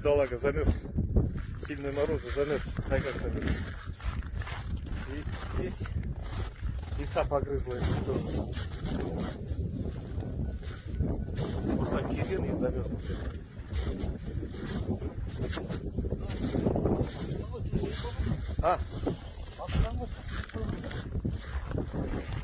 бедолага замерз. Сильные морозы замерз. Ай, как замерз. И здесь лиса погрызла эту сторону. Вот такие вены замерзли. А?